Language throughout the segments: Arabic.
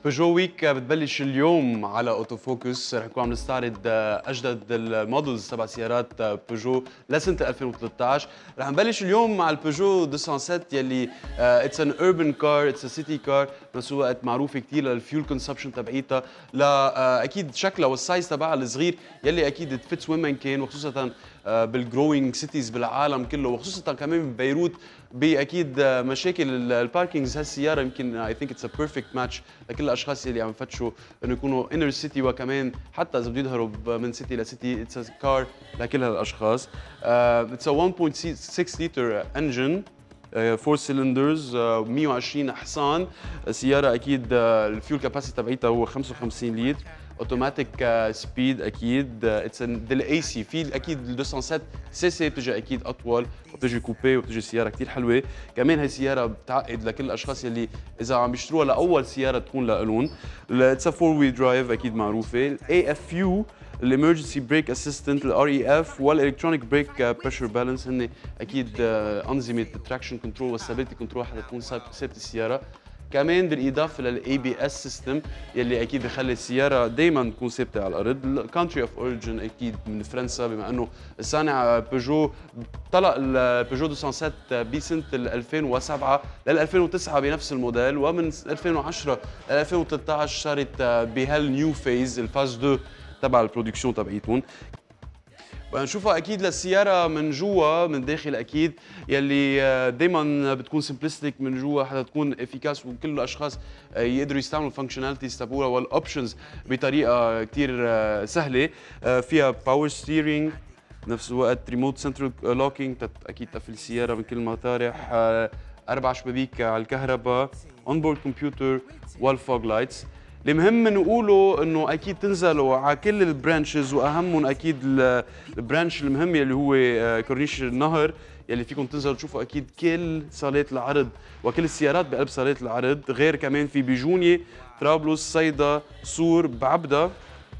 بيجو ويك بتبلش اليوم على اوتو فوكس. رح نكون عم نستعرض اجدد المودلز تبع سيارات بيجو لسنه 2013. رح نبلش اليوم مع البيجو 207 يلي اتس ان اوربن كار، اتس سيتي كار، بنفس الوقت معروفه كثير للفيول كونسبشن تبعيتها، لا اكيد شكلها والسايز تبعها الصغير يلي اكيد تفتس وين ما كان، وخصوصا بالجروينج سيتيز بالعالم كله، وخصوصا كمان ببيروت باكيد مشاكل الباركينجز. هالسياره يمكن اي ثينك اتس ا بيرفكت ماتش لكل الاشخاص اللي عم يفتشوا انه يكونوا انر سيتي، وكمان حتى اذا بده يظهروا من سيتي لسيتي اتس كار لكل هالاشخاص. اتس ا 1.6 لتر انجن، 4 سلندرز، 120 حصان. سياره اكيد الفيول كاباسيتي تبعيتها هو 55 لتر، اوتوماتيك سبيد اكيد. اتس الاي سي في اكيد ال 207 سي سي بتجي اكيد اطول، وبتجي كوبي، وبتجي سياره كثير حلوه. كمان هي سياره بتعقد لكل الاشخاص يلي اذا عم يشتروها لاول سياره تكون لهم. اتس 4 ويل درايف اكيد معروفه. الاي اف يو، الامرجنسي بريك اسيستنت، الار اي اف، والالكترونيك بريك بريشر بالانس، هن اكيد انظمه التراكشن كنترول والستابيليتي كنترول حتى تكون ثابته السياره. كمان بالاضافه للاي بي اس سيستم يلي اكيد بخلي السياره دائما تكون ثابته على الارض. الكونتري اوف اوريجن اكيد من فرنسا، بما انه الصانع بيجو طلق البيجو 207 بسنه 2007 لل 2009 بنفس الموديل، ومن 2010 ل 2013 صارت بهالنيو فيز، الفاز 2 تبع البرودكسيون تبعيتهم. نشوفها اكيد للسياره من جوا من داخل اكيد، يلي دائما بتكون سمبلستيك من جوا حتى تكون افيكاس، وكل الاشخاص يقدروا يستعملوا الفانكشناليتيز تبعها والاوبشنز بطريقه كثير سهله. فيها باور ستيرنج، بنفس الوقت ريموت سنترال لوكينج اكيد تقفل السياره من كل المطارح، 4 شبابيك على الكهرباء، اون بورد كمبيوتر، والفوج لايتس. المهم نقوله انه اكيد تنزلوا على كل البرانشز، واهمهم اكيد البرانش المهم اللي هو كورنيش النهر، يلي فيكم تنزلوا تشوفوا اكيد كل صالات العرض وكل السيارات بقلب صالات العرض. غير كمان في بجونية، طرابلس، صيدا، صور، بعبدا،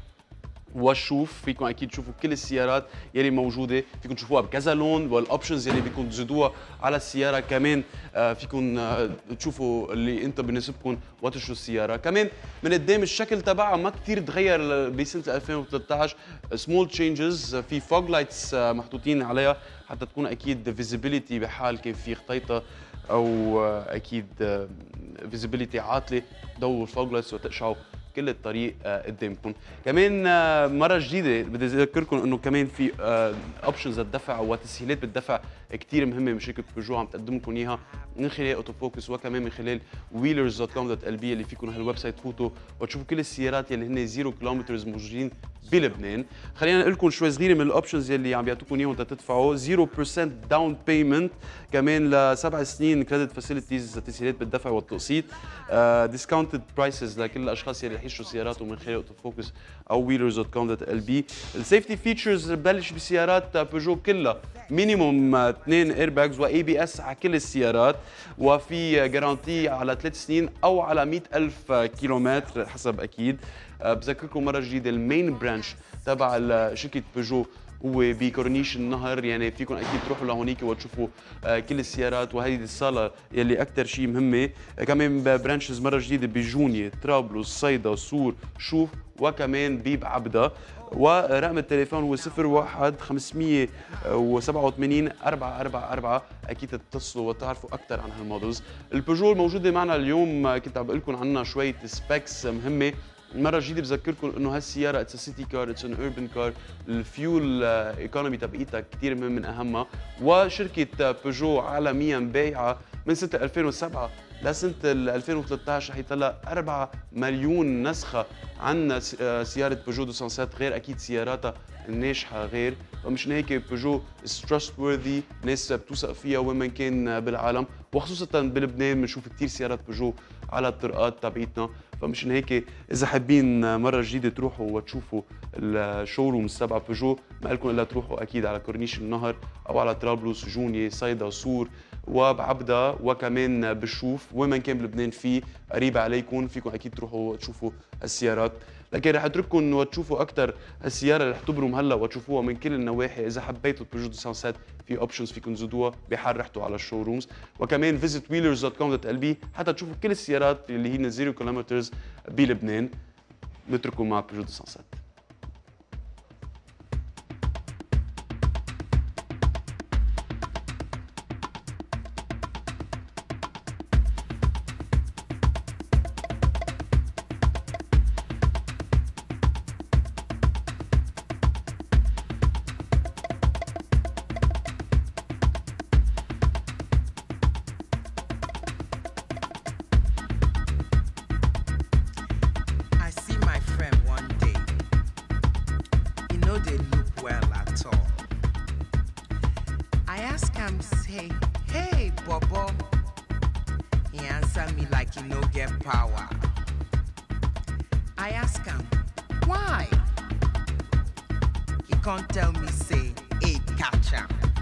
وشوف فيكم اكيد تشوفوا كل السيارات يلي موجوده، فيكم تشوفوها بكذا لون، والاوبشنز يلي بدكم تزيدوها على السياره كمان فيكم تشوفوا اللي انتم بناسبكم وتشتروا السياره. كمان من قدام الشكل تبعها ما كثير تغير بسنه 2013، سمول تشينجز. في فوج لايتس محطوطين عليها حتى تكون اكيد فيزيبيليتي بحال كيف في خطيطه او اكيد فيزيبيليتي عاطله، ضووا الفوج لايتس وتقشعوا كل الطريق قدامكم. كمان مره جديده بدي اذكركم انه كمان في اوبشنز للدفع وتسهيلات بالدفع كثير مهمه من شركه بيجو عم تقدم لكم اياها من خلال اوتو فوكس، وكمان من خلال wheelers.com.lb اللي فيكم هالويب سايت تفوتوا وتشوفوا كل السيارات يلي هن 0 كيلومترز موجودين بلبنان. خلينا نقول لكم شوي صغيره من الاوبشنز يلي عم بيعطوكم اياهم تدفعوا. 0% داون بيمنت، كمان ل7 سنين كريدت فاسيلتيز، تسهيلات بالدفع والتقسيط، ديسكاونتد برايسز لكل الاشخاص يلي رح يشتروا سياراتهم من خلال اوتو فوكس او wheelers.com.lb. السيفتي فيتشرز ببلش بسيارات بيجو كلها مينيموم 2 ايرباجز واي بي اس على كل السيارات، وفي جارانتي على 3 سنين او على 100,000 كيلومتر حسب اكيد. بذكركم مره جديده المين برانش تبع شركه بيجو هو بكورنيش النهر، يعني فيكم اكيد تروحوا لهونيك وتشوفوا كل السيارات، وهذه الصاله يلي اكثر شيء مهمه. كمان برانشز مره جديده بجونية، طرابلس، صيدا، صور، شوف، وكمان ببعبدا. ورقم التليفون هو 01 587 444. اكيد تتصلوا وتعرفوا اكثر عن هالمودلز. البيجو الموجوده معنا اليوم كنت عم بقول لكم عنها شويه سبيكس مهمه. مرة جديدة بذكركم انه هالسيارة اتس سيتي كار، اتس ان اوربن كار، الفيول ايكونومي تبعيتها كثير من اهمها، وشركة بيجو عالميا بايعة من سنة 2007 لسنة 2013 رح يطلع 4 مليون نسخة عن سيارة بيجو 207، غير اكيد سياراتها الناجحة غير. ومشان هيك بيجو از تراستورثي، ناس بتوثق فيها وين ما كان بالعالم، وخصوصا بلبنان بنشوف كثير سيارات بيجو على الطرقات تبعيتنا. فمشان هيك اذا حابين مره جديده تروحوا وتشوفوا الشورومز تبع بيجو، ما لكم الا تروحوا اكيد على كورنيش النهر او على طرابلس، جونية، صيدا، صور، وبعبدا وكمان بالشوف، وين ما كان بلبنان في قريبة عليكم فيكم أكيد تروحوا تشوفوا السيارات. لكن رح اترككم وتشوفوا أكثر السيارة اللي رح تبرم هلا وتشوفوها من كل النواحي. إذا حبيتوا البيجو 207 في اوبشنز فيكم تزودوها بحال رحتوا على الشو رومز، وكمان visitwheelers.com.lb حتى تشوفوا كل السيارات اللي هي 0 كيلومترز بلبنان. نترككم مع بيجو 207. I see my friend one day. He know they look well at all. I ask him, say, hey, Bobo. He answer me like he no get power. I ask him, why? He can't tell me, say, hey, catch him.